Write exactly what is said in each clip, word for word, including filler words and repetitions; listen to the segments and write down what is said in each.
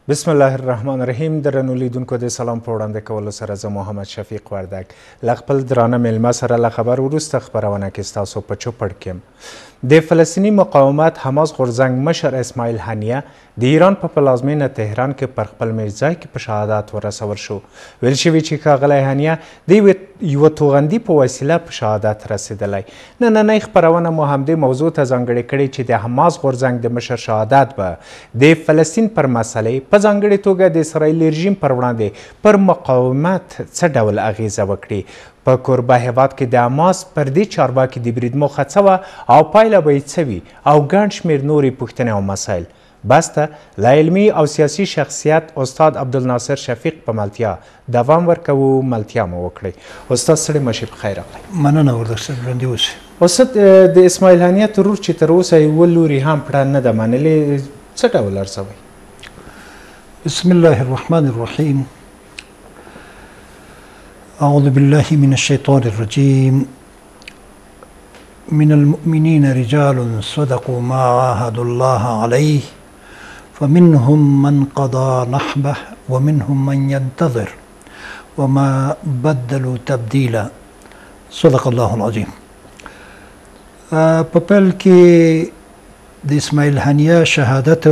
بسم الله الرحمن الرحیم. درنو لیدونکو د سلام په وړاندې کولو سره زه محمد شفیق وردک له خپل درانه میلمه سره له خبر وروسته خپرونه کې ستاسو په چوپړ کې د فلسطیني مقاومت حماس غورځنګ مشر اسماعیل هنیه د ایران په پلازمینه تهران کې پر خپل میرځای کې په شهادت ورسول شو. ویل شوي چې ښاغلی هنیه د یوه توغندي په وسیله په شهادت رسېدلی. نننۍ خپرونه مو همدې موضوع ته ځانګړې کړې چې د حماس غورځنګ د مشر شهادت به د فلسطین پر مسلې په ځانګړې توګه د اسرائیل رژیم پر وړاندې پر مقاومت څه ډول اغیزه وکړي. په کوربه هیواد کې د حماس پر دې چارواکي د برید موخه څه وه او پایله به یې څه وي او ګڼ شمېر نورې پوښتنې او مسایل. بس ته له علمي او سیاسي شخصیت استاد عبدالناصر شفیق په ملتیا دوام ورکوو. ملتیا مو وکړئ. استاد ستړي مه شئ، په خیر راغلی. مننه وردک صاحب، ژوندي اوسئ. استاد، د اسماعیل هنیه ترور چې تر اوسه یوه لوري هم پړه نه ده منلې، څه ډول ارزوئ؟ بسم الله الرحمن الرحيم. أعوذ بالله من الشيطان الرجيم. من المؤمنين رجال صدقوا ما عاهدوا الله عليه فمنهم من قضى نحبه ومنهم من ينتظر وما بدلوا تبديلا. صدق الله العظيم. په پیل کې د اسماعیل هنیه شهادت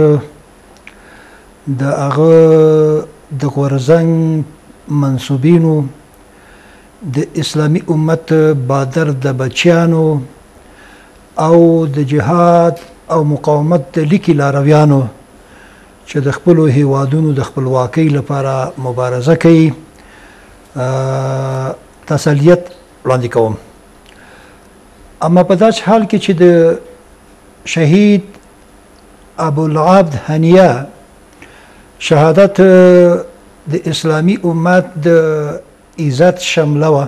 د هغه د غورځنګ منصوبینو د اسلامي امت بادر د بچیانو او د جهاد او مقاومت د لیکي لارویانو چې د خپلو هیوادونو د خپلواکۍ لپاره مبارزه کوي تسلیت وړاندې کوم. اما په داسې حال کې چې د شهید ابوالعبد هنیه شهادت د اسلامي امت د عزت شمله وه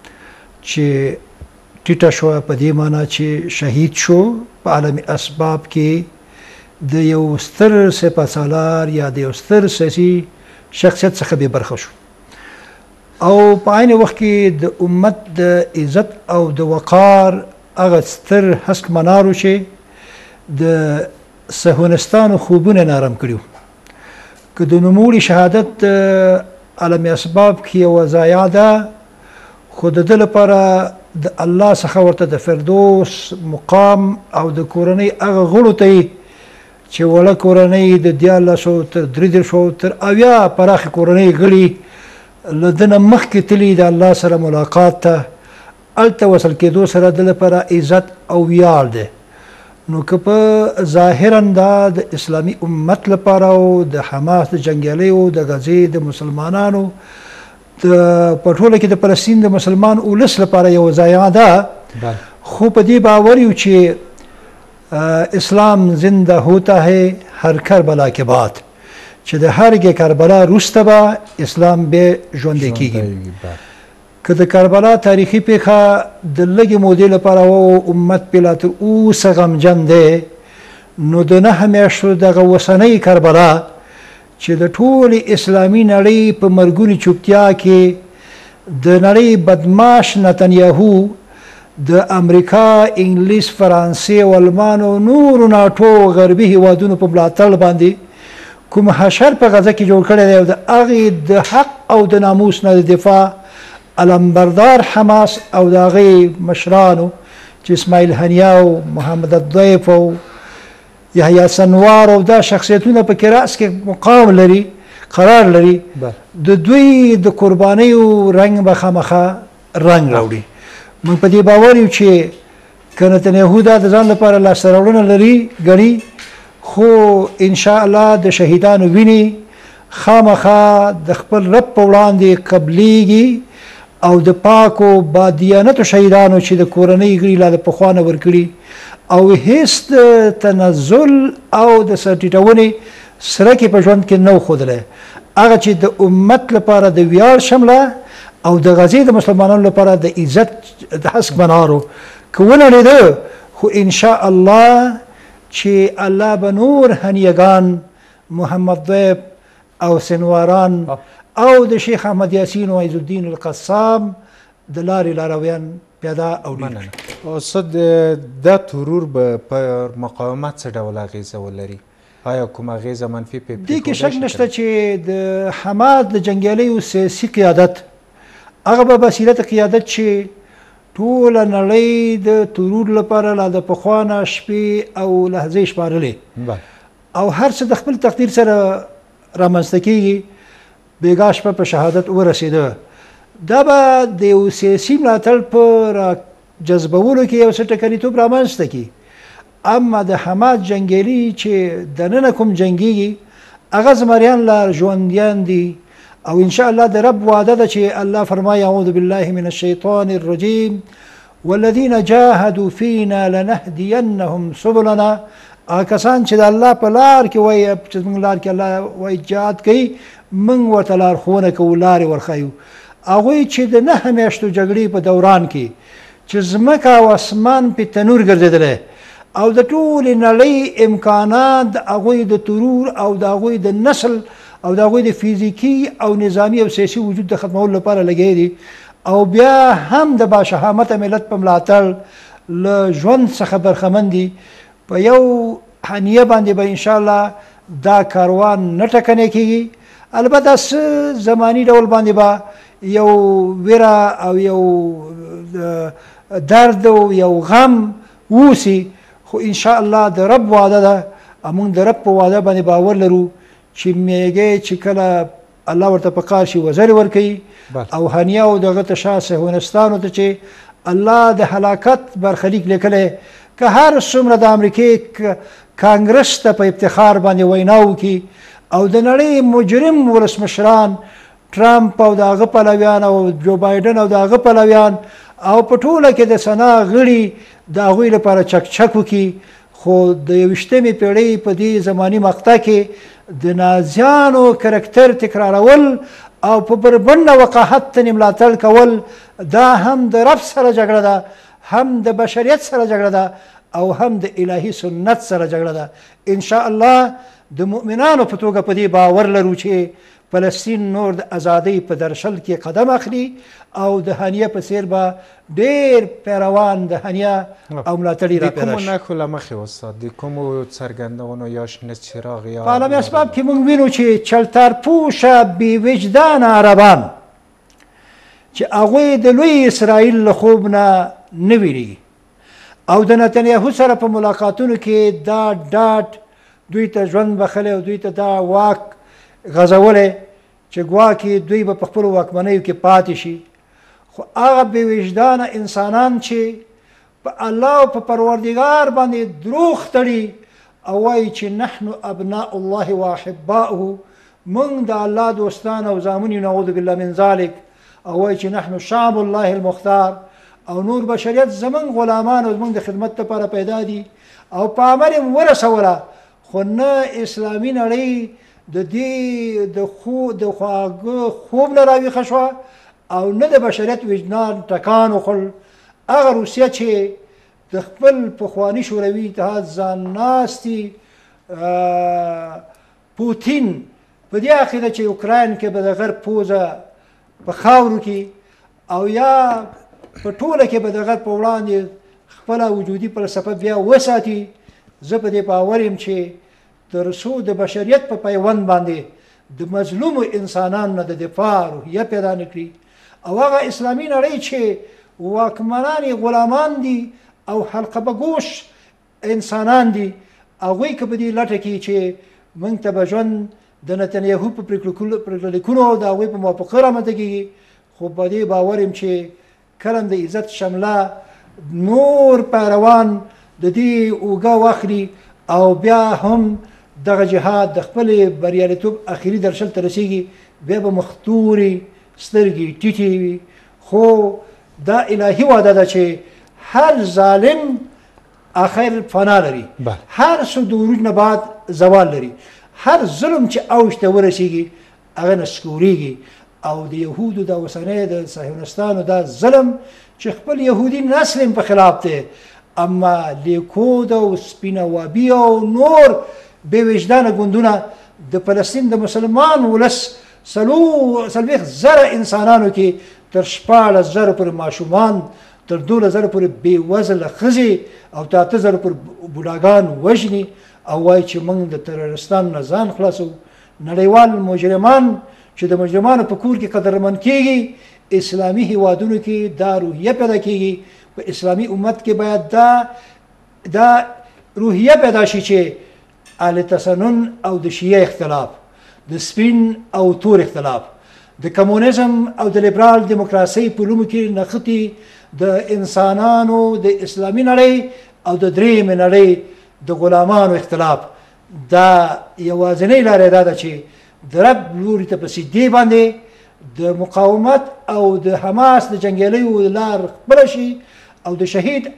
چې ټیټه شوه، په دې معنی چې شهید شو په عالمي اسباب کې د یو ستر سپهسالار یا د یو ستر سیاسي شخصیت څخه بې برخه شو، او په عین وخت کې د امت د عزت او د وقار هغه ستر هسک منارو چې د صهیونستانو خوبونه نارم کړي. که د نوموړي شهادت عالمي اسباب کې یوه ضایعه ده، خو د ده لپاره د الله څخه ورته د فردوس مقام او د کورنۍ هغه غړو ته یې چې وړه کورنۍ د دیارلسو تر درې دېرشو تر اویا پراخې کورنۍ غړي له ده نه مخکې تلي د الله سره ملاقات ته، هلته وصل کېدو سره د لپاره عزت او ویاړ دی. نو که په ظاهرا دا د اسلامي امت لپاره او د حماس د جنګیالیو د غزې د مسلمانانو د په ټوله کې د فلسطین د مسلمان اولس لپاره یوه ضایعه ده، خو په دې باور یو چې اسلام زنده ہوتا ہے هر کربلا کے بعد، چې د هر کربلا وروسته به اسلام بیا ژوندی کیږي. که د کربلا تاریخي پیښه د لږې مودې لپاره و امت پې لا تر اوسه غمجن دی، نو د نهه میاشتو دغه اوسنۍ کربلا چې د ټولې اسلامي نړۍ په مرګونې چوپتیا کې د نړۍ بدماش نتنیاهو د امریکا، انګلیس، فرانسې او المان او نورو ناټو غربي هیوادونو په ملاتړ باندې کوم حشر په غزه کې جوړ کړی دی، او د هغې د حق او د ناموس نه د دفاع علمبردار حماس او د هغې مشرانو چې اسماعیل هنیه او محمد الضیف او یحیی سنوار او دا شخصیتونه په کې راس کې مقام لري، قرار لري، د دوی د قربانیو رنګ به خامخا رنګ راوړي. موږ په دې باور یو چې که نتنیاهو دا د ځان لپاره لاسته راوړنه لري ګڼي، خو انشاءالله د شهیدانو وینې خامخا د خپل رب په وړاندې قبلیږي، او د پاکو بادیانتو شهیدانو چې د کورنۍ غړي لا د پخوا نه ورکړي، او هیڅ د تنزل او د سر ټیټونې سرکې په ژوند کې نه و ښودلی، هغه چې د امت لپاره د ویاړ شمله او د غزې د مسلمانانو لپاره د عزت د هسک منارو که ونړېده، خو انشاء الله چې الله به نور هنیهګان، محمد ضیف او سنواران او د شیخ احمد یاسین او عز الدین القسام د لارې لارویان پیدا او ډېر. استاد، دا ترور به پر مقاومت څه ډول اغیزه ولري؟ آیا کوم اغیزه منفي پې دې کې شک نشته چې د حماس د جنګیالیو سیاسي قیادت هغه به بصیرت قیادت چې ټوله نړۍ د ترور لپاره لا د پخوا نه شپې او لحظې شمارلې او هر څه د خپل تقدیر سره رامنځته کېږي بېګا شپه په شهادت ورسېده دا به د یو سیاسي ملاتړ په جذبولو کې یو څه ټکنیتوب رامنځته کړي اما د حماس جنګیالي چې دننه کوم جنګیږي هغه زمریان لا ژوندیان دي او ان شاء الله د رب وعده ده چې الله فرمایي اعوذ بالله من الشیطان الرجیم والذین جاهدوا فینا لنهدینهم سبلنا هغه کسان چې د الله په لار کې وایي چې زموږ لار کې الله وایي جهاد کوي موږ ورته لارښوونه کوو لارې ورښیو هغوی چې د نهه میاشتو جګړې په دوران کې چې ځمکه او اسمان پې تنور ګرځېدلی او د ټولې نړۍ امکانات د هغوی د ترور او د هغوی د نسل او د هغوی د فیزیکي او نظامي او سیاسي وجود د ختمولو لپاره لګیا دي او بیا هم د باشهامته ملت په ملاتړ له ژوند څخه برخمن دي په یو حنیه باندې به انشاءالله دا کاروان نه ټکنی کېږي البته څه زماني ډول باندې به یو ویره او یو درد او یو غم ووسي خو انشاءالله د رب وعده ده موږ د رب په وعده باندې باور لرو چې میږی چې کله الله ورته په کار شي وزرې ورکوي او هنیه او دغه ته شاه صهیونستانو ته چې الله د هلاکت برخلیک لیکلی که هر څومره د امریکې کانګرس ته په افتخار باندې وینا وکړي او د نړۍ مجرم ولسمشران ټرمپ او د هغه پلویان او جو بایډن او د هغه پلویان او په ټوله کې د سنا غړي د هغوی لپاره چکچک وکړي خو د یویشتمې پیړۍ په دې زماني مقطع کې د نازیانو کرکټر تکرارول او په بربنډه وقاحت ته ملاتړ کول دا هم د رب سره جګړه ده هم د بشریت سره جګړه ده او هم د الهي سنت سره جګړه ده ان شاء الله د مؤمنانو په توګه په دې باور لرو چې فلسطین نور د ازادۍ په درشل کې قدم اخلي او د هنیه په څیر به ډېر پیروان د هنیه او ملاتړي را پیدا شي. د کومو نښو له مخې استاد د کومو څرګندونو یا شنه څراغ یا په عالمي اسباب کې موږ وینو چې چلتارپوشه بې وجدانه عربان چې هغوی د لوی اسرائیل له خوب نه نه ویریږي او د نتنیاهو سره په ملاقاتونو کې دا ډاډ دوی ته ژوند بخلی او دوی ته دا واک غځولی چې ګواکې دوی به په خپلو واکمنیو کې پاتې شي خو هغه بې وجدانه انسانان چې په الله او په پروردګار باندې دروغ تړي او وایي چې نحن ابناء الله واحباؤه موږ د الله دوستان او زامن یو نعوذ بالله من ذلک او وایي چې نحن شعب الله المختار او نور بشریت زمونږ غلامان او زمونږ د خدمت لپاره پیدا دي او په عمل یې ورسوله خو نه اسلامي نړۍ د دې د خو د خواږه خوب نه راویښه شوه او نه د بشریت وجدان ټکان وخوړ هغه روسیه چې د خپل پخواني شوروي اتحاد ځان ناستي پوتین په دې عقیده چې اوکراین کې به د غرب پوزه په خاورو کې او یا په ټوله کې به د غرب په وړاندې خپله وجودي فلسفه بیا وساتي زه په دې باور یم چې تر څو د بشریت په پیوند باندې د مظلومو انسانانو نه د دفاع روحیه پیدا نه کړي او هغه اسلامي نړۍ چې واکمنان یې غلامان دي او حلقه به ګوش انسانان دي هغوی که په دې لټه کې چې موږ ته به ژوند د نتنیاهو په پرېکړه لیکونو او د هغوی په موافقه رامنځته کېږي خو په دې باور یم چې کله د عزت شمله نور پیروان د دې اوږه واخلي او بیا هم دغه جهاد د خپل بریالیتوب اخري درشل ته رسیږي بیا به مختورې سترګې ټیټې وي خو دا الهي وعده ده چې هر ظالم آخر فنا لري هر څه د عروج نه بعد زوال لري هر ظلم چې اوج ته ورسیږي هغه نسکورېږي او د یهودو د اوسنۍ د صهیونستانو دا ظلم چې خپل یهودي نسل په خلاف دی اما لیکود او سپینوابي او نور بې وجدانه ګوندونه د فلسطین د مسلمان ولس څلوېښت زره انسانانو کې تر شپاړس زره پورې ماشومان تر دولس زره پورې بې وزله ښځې او ته اته زره پورې بوډاګان وژني او وایي چې موږ د ترورستانو نه ځان خلاصو. نړیوال مجرمان چې د مجرمانو په کور کې قدرمن کېږي، اسلامي هیوادونو کې دا روحیه پیدا کېږي. په اسلامي امت کې باید دا دا روحیه پیدا شي چې اهل تسنن او د شیعه اختلاف، د سپین او تور اختلاف، د کمونیزم او د لیبرال دیموکراسي په لومو کې نښتي د انسانانو د اسلامي نړۍ او د درېیمې نړۍ د غلامانو اختلاف. دا یوازینۍ لاره دا ده چې د رب لوري ته په سیدې باندې د مقاومت او د حماس د جنګیالیو لار خپله شي او د شهید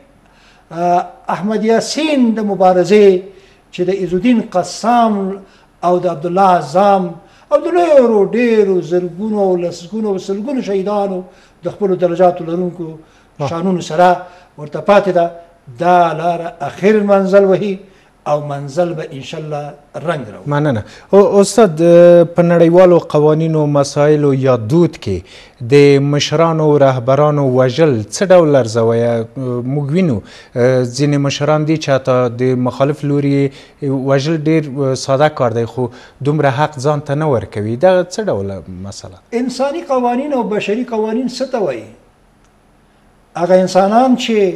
احمد یاسین د مبارزې چې د عزالدین قسام او د عبدالله عزام او د نورو ډېرو زرګونو او لسګونو او سلګونو شهیدانو د خپلو درجاتو لرونکو شانونو سره ورته پاتې ده. دا لاره اخر منزل وهي او منزل به انشاءالله رنګ راوړي. مننه. استاد، په نړیوالو قوانینو مسایلو یا دود کې د مشرانو او رهبرانو وژل څه ډول ارزویه؟ موږ وینو ځینې مشران دي چې حتی د مخالف لوري وژل ډېر ساده کار دی، خو دومره حق ځان ته نه ورکوي. دا څه ډوله مسله؟ انساني قوانین او بشري قوانین څه ته وایي؟ هغه انسانان چې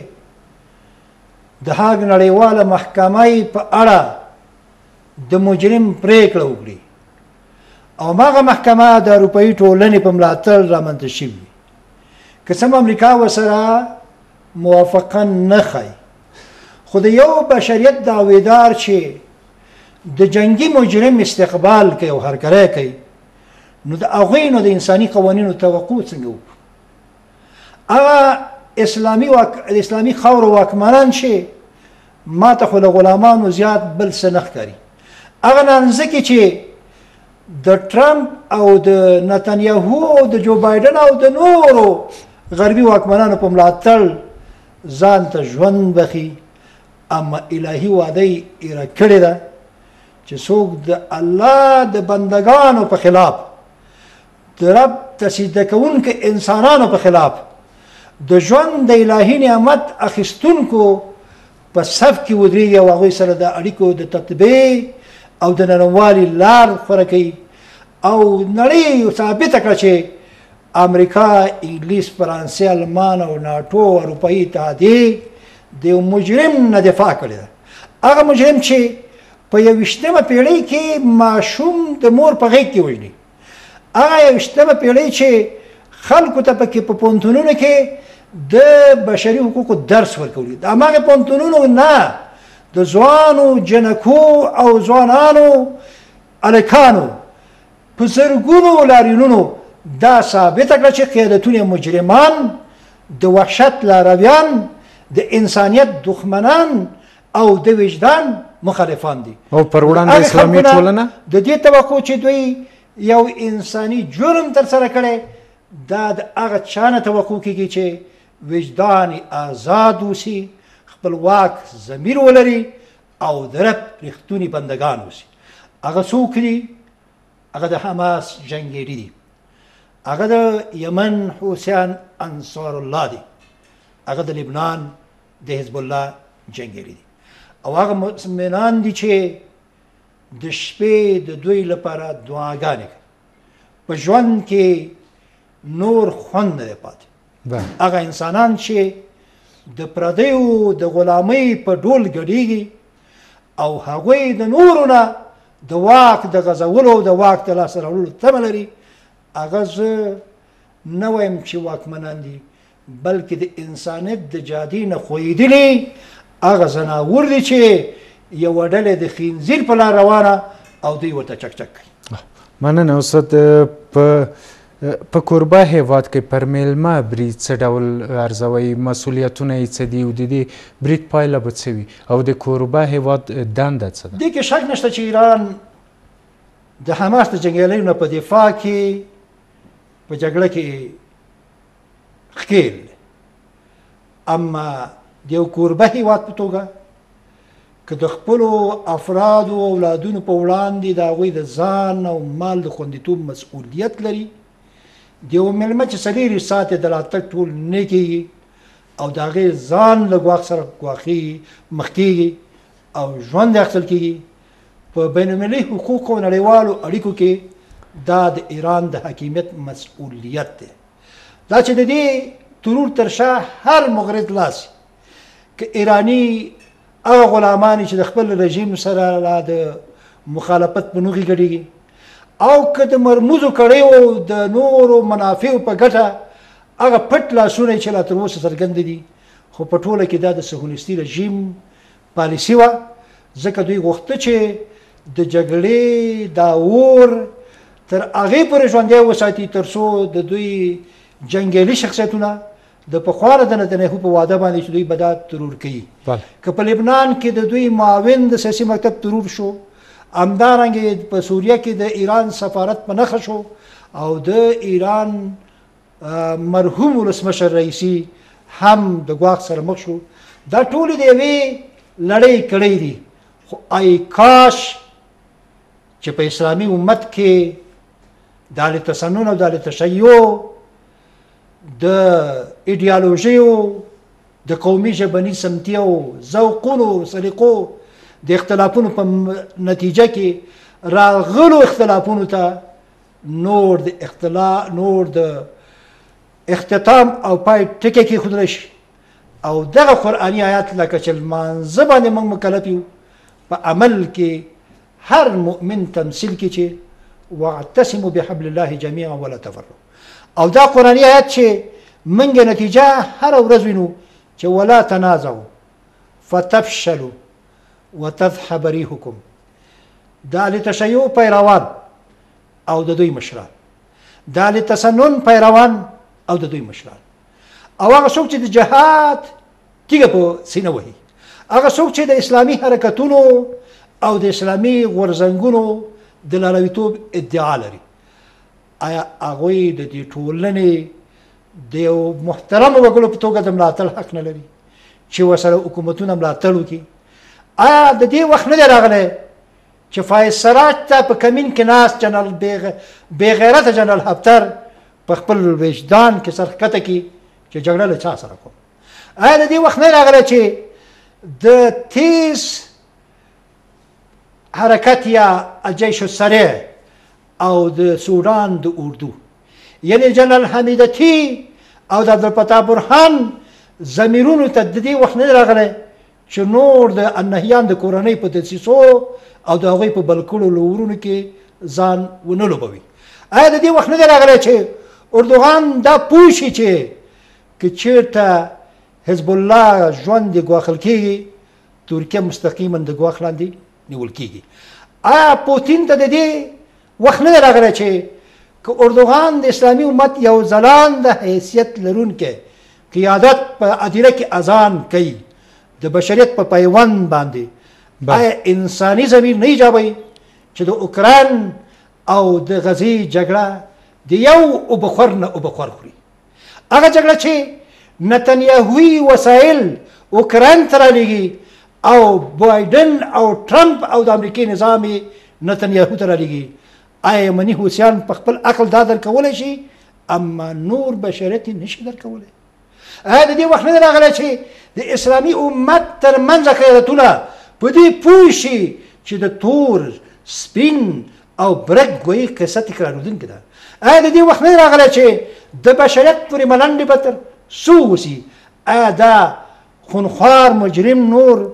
د هاګ نړیواله محکمې په اړه د مجرم پریکړه وکړي او هغه محکمه د اروپایي ټولنې په ملاتړ رامنځته شوې وي، که څه هم امریکا ورسره موافقه نه ښیي، خو د یو بشریت دعویدار چې د جنګي مجرم استقبال کوي او هرکلی کوي، نو د هغوی نو د انساني قوانینو توقع څنګه وکړو؟ هغه اسلامي واک... اسلامي خاورو واکمنان چې ما ته خو له غلامانو زیات بل څه نه ښکاري. هغه نانځکې چې د ټرمپ او د نتنیاهو او د جو بایډن او د نورو غربي واکمنانو په ملاتړ ځان ته ژوند بخي، اما الهي وعده یې ایره کړې ده چې څوک د الله د بندګانو په خلاف، د رب تسجده کوونکو انسانانو په خلاف، د ژوند د الهي نعمت اخیستونکو په صف کې ودرېږي او هغوی سره د اړیکو د تطبیع او د نرموالي لار خوره کوي او نړۍ ثابته کړه چې امریکا، انګلیس، فرانسې، المان او ناټو او اروپایي اتحادیې د یو مجرم نه دفاع کړې ده. هغه مجرم چې په یویشتمه پیړۍ کې ماشوم د مور په غېږ کې وژني، هغه یویشتمه پیړۍ چې خلکو ته پکې په پوهنتونونو کې د بشري حقوقو درس ورکوي، د هماغه پوهنتونونو نه د ځوانو جنکو او ځوانانو هلکانو په زرګونو لاریونونو دا ثابته کړه چې قیادتونه مجرمان، د وحشت لارویان، د انسانیت دښمنان او د وجدان مخالفان دي. او پر وړاندې اسلامي ټولنه د دې توقع چې دوی یو انساني جرم ترسره کړي، دا د هغه چا نه توقع کېږي چې وجدان آزاد اوسي، خپلواک ضمیر ولري او د رب رښتوني بندګان اوسي. هغه څوک دي؟ هغه د حماس جنګیالي دي، هغه د یمن حوثیان انصار الله دي، هغه د لبنان د حزب الله جنګیالي دي، او هغه مؤمنان دي چې د شپې د دوی لپاره دعاګانې کوي، په ژوند کې نور خوند نه دی پاتې. هغه انسانان چې د پردیو د غلامۍ په ډول ګډېږي او هغوی د نورو نه د واک د غځولو او د واک د لاسته راوړلو تمه لري، هغه زه نه وایم چې واکمنان دي، بلکې د انسانیت د جادې نه ښویېدلي هغه ځناور دي چې یوه ډلې د خنزیر په لار روانه او دوی ورته چک چک کوي. مننه استاد. په په کوربه هیواد کې پر میلمه برید څه ډول ارزوئ؟ مسؤلیتونه یې څه دي او د دې برید پایله به څه وي او د کوربه هیواد دنده څه ده؟ دې کې شک نشته چې ایران د حماس د جنګیالیو نه په دفاع کې په جګړه کې ښکېل، اما د یو کوربه هیواد په توګه که د خپلو افرادو او اولادونو په وړاندې د هغوی د ځان او مال د خوندیتوب مسؤلیت لري، د یو مېلمه چې څلېرویشت ساعته د راتګ ټول نه کېږي او د هغې ځان له ګواښ سره ګواښي مخ کېږي، او ژوند اخیستل کېږي په بین المللي حقوقو نړیوالو اړیکو کې دا د ایران د حاکمیت مسؤلیت دی دا چې د دې ترور تر شا هر مغرض لاس که ایرانی هغه غلامان چې د خپل رژیم سره لا د مخالفت په نوغې ګډېږي او که د مرموزو کړیو د نورو منافعو په ګټه هغه پټ لاسونه چې لا تر اوسه څرګند دي خو په ټوله کې دا د صهیونیستي رژیم پالیسي وه ځکه دوی غوښته چې د جګړې دا اور تر هغې پورې ژوندی وساتي تر څو د دوی جنګیالي شخصیتونه د پخوا د نتنیاهو په واده باندې چې دوی به دا ترور کوي که په لبنان کې د دوی معاون د سیاسي مکتب ترور شو همدارنګې په سوریه کې د ایران سفارت په نښه شو او د ایران مرحوم ولسمشر رئیسي هم د ګواښ سره مخ شو دا ټولې د یوې لړۍ کړۍ دي خو ای کاش چې په اسلامي امت کې د تسنن او د تشیع د ایډیالوژیو د قومي ژبني سمتیو ذوقونو سلیقو د اختلافونو په نتیجه کې راغلو اختلافونو ته نور د اختلاف نور د اختتام او پای ټکی کېښودلی شي او دغه قرآني آیات لکه چې لمانځه باندې موږ مکلف یو په عمل کې هر مؤمن تمثیل کې چې واعتصموا بحبل الله جميعا ولا تفرقوا او دا قرآني آیات چې موږ نتیجه هر ورځ وینو چې ولا تنازعوا فتفشلوا وتذهب ريحكم دا لتشیع پیروان او د دوی مشران دا لتسنن پیروان او د دوی مشران او هغه څوک چې د جهاد تیږه په سینه وهي هغه څوک چې د اسلامي حرکتونو او د اسلامي غورځنګونو د لارویتوب ادعا لري آیا هغوی د دې ټولنې د یو محترمو وګړو په توګه د ملاتړ حق نه لري چې ورسره حکومتونه ملاتړ وکړي آیا د دې وخت نه دی راغلی چې فایز سراج ته په کمین کې ناست جنرال بېغیرته جنرال حفتر په خپل وجدان کې سر ښکته کړي چې جګړه له چا سره کوم آیا د دې وخت نه راغلی چې د تیز حرکت یا الجيش السريع او د سودان د اردو یعنی جنرال حمیدتی او د عبدالفتاح برهان ضمیرونو ته د دې وخت نه راغلی چې نور د النهیان د کورنۍ په دسیسو او د هغوی په بلکړو لورونو کې ځان ونه لوبوي آیا د دې وخت نه دی راغلی چې اردوغان دا پوه شي چې که چېرته حزب الله ژوند یې ګواښل کېږي ترکیه مستقیما د ګواښ لاندې نیول کېږي آیا پوتین ته د دې وخت نه دی راغلی چې که اردوغان د اسلامي امت یو ځلانده حیثیت لرونکی قیادت په عدیله کې اذان کوي د بشریت په پیوند باندې آیا انساني ضمیر نه ایجابوي چې د اوکراین او د غزې جګړه د یو اوبخور نه اوبخور خوري هغه جګړه چې نتنیاهوي وسایل اوکراین ته رالیږي او بایدن او ټرمپ او د امریکې نظام نتنیاهو ته رالیږي آیا یمني حوثیان په خپل عقل دا درکولی شي اما نور بشریت یې نشي درکولی آیا د دې وخت نه دی راغلی چې د اسلامي امت تر منځه قیادتونه په دې پوه شي چې د تور سپین او برګ ګویي قصه تکرارېدونکې ده آیا د دې وخت نه دی راغلی چې د بشریت پورې ملنډې به تر څو وسي آیا دا خونخوار مجرم نور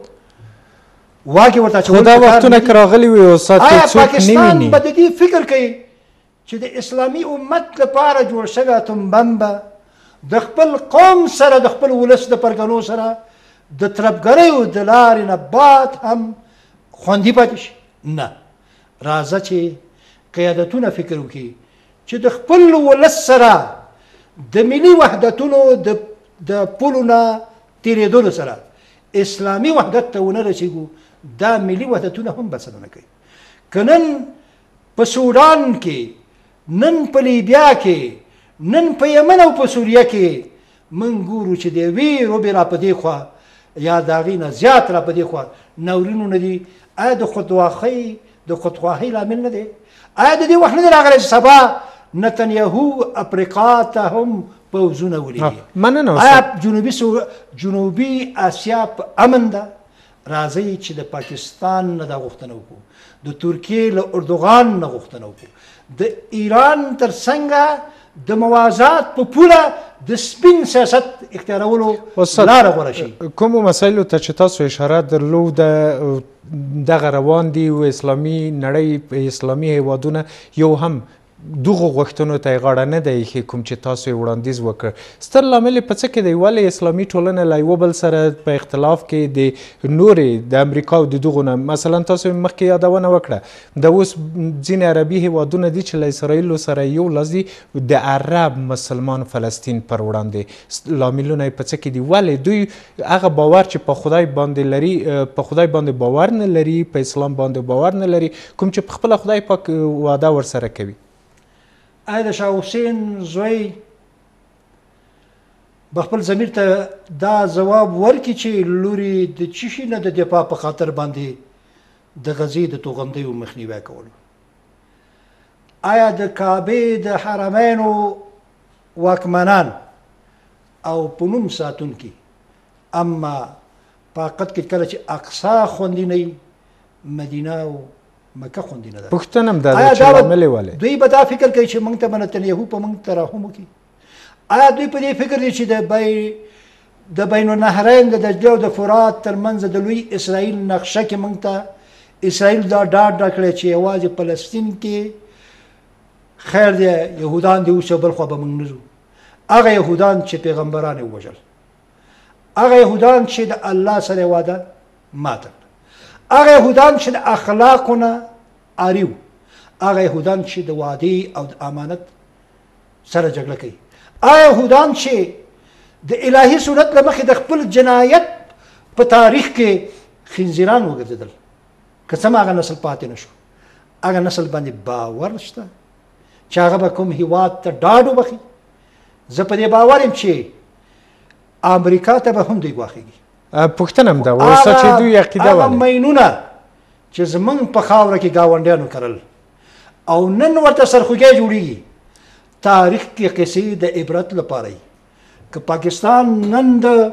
واګې ورته اچول دا وختونه که راغلي وي استاد آیا څوک نه پاکستان ویني به د دې فکر کوي چې د اسلامي امت لپاره جوړ شوی اتم بم به د خپل قوم سره د خپل ولس د پرګنو سره د تربګریو د لارې نه باد هم خوندي پاتې شي نه راځه چې قیادتونه فکر وکړي چې د خپل ولس سره د ملي وحدتونو د پولو نه تېرېدلو سره اسلامي وحدت ته ونه رسېږو دا ملي وحدتونه هم بسنه نه کوي که نن په سودان کې نن په لیبیا کې نن په یمن او په سوریه کې موږ ګورو چې د یوې روبې را په دې خوا یا د هغې نه زیات را په دې خوا ناورینونه دي آیا د خودخواهۍ د خودخواهۍ لامل نه دی آیا د دې وخت نه دی راغلی چې سبا نتنیاهو افریقا ته هم پوځونه ولیږي مننه آیا جنوبي سو... جنوبي اسیا په امن ده راځي چې د پاکستان نه دا غوښتنه وکړو، د ترکیې له اردوغان نه غوښتنه وکړو، د ایران تر څنګه د موازات په پوله د سپین سیاست اختیارولو لاره غوره شي. کومو مسایلو ته چې تاسو اشاره درلوده دغه روان دي و اسلامي نړۍ اسلامي هیوادونه یو هم دغو غوښتنو ته یې غاړه نه ده ایښې کوم چې تاسو یې وړاندیز وکړ. ستر لامل یې په څه کې دی؟ ولې اسلامي ټولنه له یوه بل سره په اختلاف کې د نورې د امریکا او د دغو نه مثلا تاسو مخکې یادونه وکړه د اوس ځینې عربي هیوادونه دي چې له اسرائیلو سره یو لاس دي د عرب مسلمان فلسطین پر وړاندې لاملونه یې په څه کې دي؟ ولې دوی هغه باور چې په خدای باندې لري په خدای باندې باور نه لري، په اسلام باندې باور نه لري، کوم چې په خپله خدای پاک وعده ورسره کوي؟ آیا د شاه حسین زوی به خپل ضمیر ته دا ځواب ورکړي چې لوري د څه شي نه د دفاع په خاطر باندې د غزې د توغندیو مخنیوی کولو؟ آیا د کعبې د حرمینو واکمنان او په نوم ساتونکي اما په حقیقت کې کله چې اقصا خوندي نه وي مدینه او مکه خوندي نه ده؟ پوښتنه هم دا ده چې لامل یې ولې؟ دوی به دا فکر کوي چې موږ ته به نتنیاهو په موږ ترحم وکړي. آیا دوی په دې فکر دي چې د بی د بین النهرین د دجله او د فرات ترمنځ د لوی اسرائیل نقشه کې موږ ته اسرائیل دا ډاډ راکړی چې یوازې فلسطین کې خیر دی یهودان دي اوس بل خوا به موږ نه ځو؟ هغه یهودان چې پیغمبران یې ووژل، هغه یهودان چې د الله سره وعده ماته، هغه یهودان چې د اخلاقو نه عاري وو، هغه یهودان چې د وعدې او د امانت سره جګړه کوي، هغه یهودان چې د الهي سنت له مخې د خپل جنایت په تاریخ کې خنزیران وګرځېدل. که څه هغه نسل پاتې نه شو، هغه نسل باندې باور شته چې هغه به کوم هیواد ته ډاډ وبخي. زه په دې باور یم چې امریکا ته به هم دوی ګواښېږي. پوښتنه هم ده اوس چې دوی عقیده هغه مینونه چې زمونږ په خاوره کې ګاونډیانو کرل او نن ورته سرخوږی جوړېږي، تاریخ کې قصې د عبرت لپاره وي. که پاکستان نن د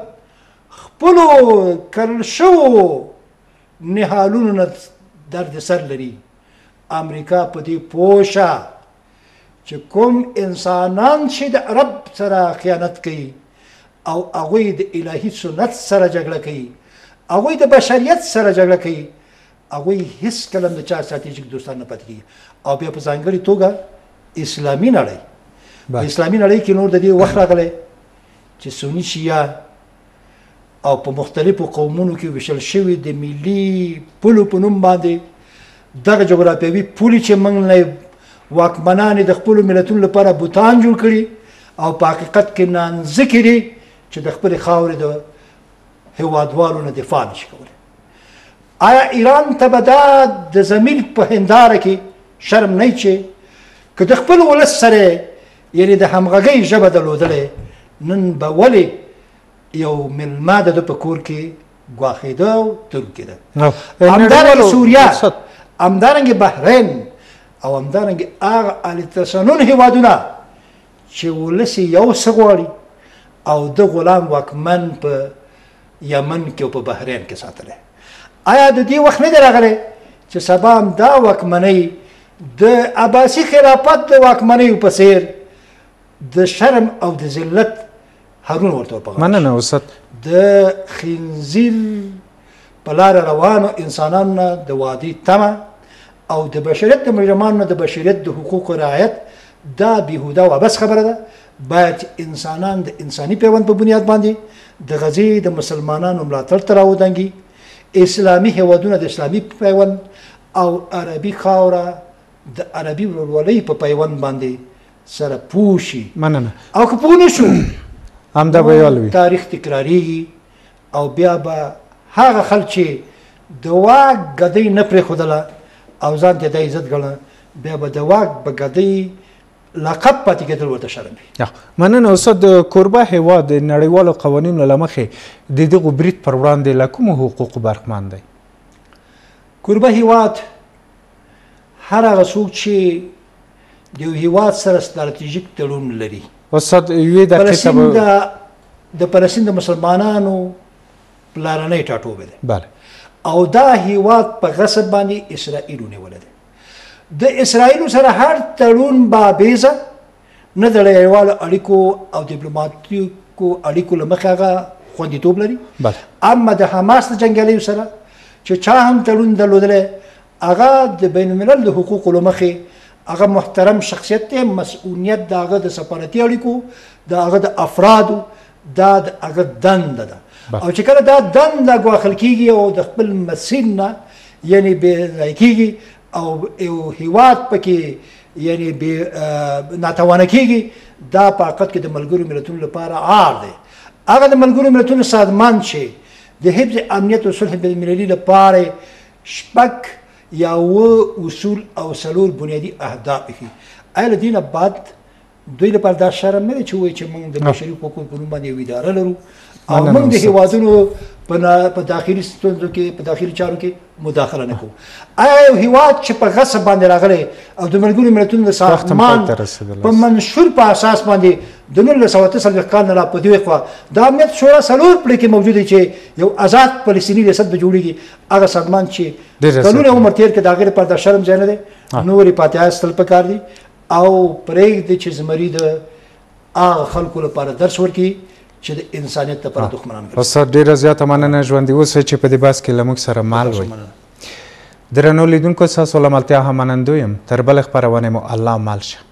خپلو کرل شوو نهالونو نه درد سر لري، امریکا په دې پوه شه چې کوم انسانان چې د عرب سره خیانت کوي او هغوی د الهي سنت سره جګړه کوي، هغوی د بشریت سره جګړه کوي، هغوی هیڅ کله د چا ستراتیژیک دوستان نه پاتې کېږي. او بیا په ځانګړې توګه اسلامي نړۍ، په اسلامي نړۍ کې نور د دې وخت راغلی چې سني شیعه او په مختلفو قومونو کې ویشل شوي د ملي پولو په نوم باندې دغه جغرافیوي پولې چې موږ نه واکمنان د خپلو ملتونو لپاره بوتان جوړ کړي او په حقیقت کې نانځکې دي چې د خپلې خاورې د هیوادوالو نه دفاع نشي کولی. آیا ایران ته به دا د زمین په هنداره کې شرم نه چې که د خپل ولس سره یعنې د همغږۍ ژبه درلودلې، نن به ولې یو مېلمه د ده په کور کې ګواښېده او ترک کېده؟ همدارنګې سوریه، همدارنګې بحرین او همدارنګې هغه اهل‌تسنن هیوادونه چې ولس یې یو څه غواړي او د غلام واکمن په یمن کې او په بحرین کې ساتلی. آیا د دې وخت نه دی راغلی چې سبا هم دا واکمنۍ د عباسي خلافت د واکمنیو په څېر د شرم او د ذلت هرونه ورته ورپغاړه؟ مننه استاد. د خنزیر په لاره روانو انسانانو نه د وعدې تمه او د بشریت د مجرمانو نه د بشریت د حقوقو رعایت دا بیهوده او عبث خبره ده. باید انسانان د انساني پیوند په بنیاد باندې د غزې د مسلمانانو ملاتړ ته راودانګي، اسلامي هیوادونه د اسلامي پیوند او عربي خاوره د عربي ورورولۍ په پیوند باندې سره پوه شي. مننه. او که پوه نه شو همدا به یال وي، تاریخ تکراریږي او بیا به هغه خلک چې د واک ګدۍ نه پرېښودله او ځان ته د عزت ګڼه، بیا به د واک په ګدۍ لقب پاتې کېدل ورته شرم وي. مننه استاد. د کوربه هیواد د نړیوالو قوانینو له مخې د دغو برید پر وړاندې له کومو حقوقو برخمن دی؟ کوربه هیواد هر هغه څوک چې د یو هیواد سره ستراتیژیک تړون لري. استاد یوې دقیقې ته د فلسطین د مسلمانانو پلارنی ټاټوبی دی. بله. او دا هیواد په غصب باندې اسرائیل ونیولی دی. د اسرائیلو سره هر تړون بابیزه نه د نړیوالو اړیکو او ډیپلوماتیکو اړیکو له مخې هغه خوندیتوب لري. اما د حماس د جنګیالیو سره چې چا هم تړون درلودلی هغه د بین الملل د حقوقو له مخې هغه محترم شخصیت دی. مسؤلیت د هغه د سفارتي اړیکو د هغه د افرادو دا د هغه دنده ده. او چې کله دا دنده ګواښل کېږي او د خپل مسیر نه یعنې بېځای کېږي او یو هیواد پکې یعنې بې ناتوانه کېږي دا په حقیقت کې د ملګرو ملتونو لپاره عار دی. هغه د ملګرو ملتونو سازمان چې د حفظ امنیت او صلح بین المللي لپاره شپږ یا اووه اصول او څلور بنیادي اهداف ایښي. آیا له دې نه بعد دوی لپاره دا شرم نه دی چې ووایي چې موږ د بشري حقوقو په نوم باندې یو اداره لرو او موږ د هیوادونو په داخلي ستونزو کې په داخلي چارو کې مداخله نه کوو. آیا یو هیواد چې په غصب باندې راغلی او د ملګرو ملتونو د سازمان په منشور په اساس باندې د نولس سوه اته څلوېښت کال نه را په دې خوا د امنیت شورا څلور پرې کې موجود دی چې یو آزاد فلسطیني ریاست به جوړېږي هغه سازمان چې کلونه عمر تېر کړي د هغې لپاره د شرم ځای نه دی. نورې پاتې ایستل پکار دي او پرېږدي چې زمري د هغه خلکو لپاره درس ورکړي چې د انسانیت لپاره دښمنان ګرځي. استاد ډېره زیاته مننه ژوندي اوسئ چې په دې بحث کې له موږ سره مال وئ. درنو لیدونکو ستاسو له ملتیا هم منندوی یم. تر بلې خپرونې مو الله مال شه.